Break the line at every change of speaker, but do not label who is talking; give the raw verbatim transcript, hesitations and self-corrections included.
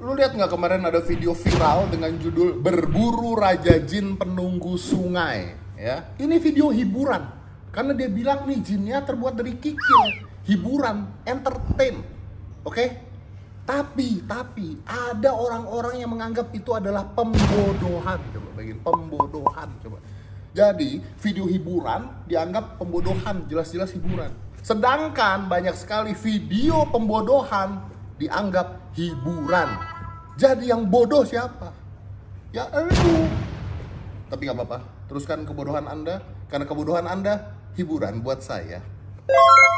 Lu lihat nggak kemarin ada video viral dengan judul Berburu Raja Jin Penunggu Sungai, ya? Ini video hiburan, karena dia bilang nih jinnya terbuat dari kikil, hiburan, entertain, oke? Okay? Tapi, tapi ada orang-orang yang menganggap itu adalah pembodohan, coba bayangin, pembodohan, coba. Jadi video hiburan dianggap pembodohan, jelas-jelas hiburan. Sedangkan banyak sekali video pembodohan dianggap hiburan. Jadi yang bodoh siapa? Ya lu. Tapi gak apa-apa, teruskan kebodohan Anda, karena kebodohan Anda hiburan buat saya.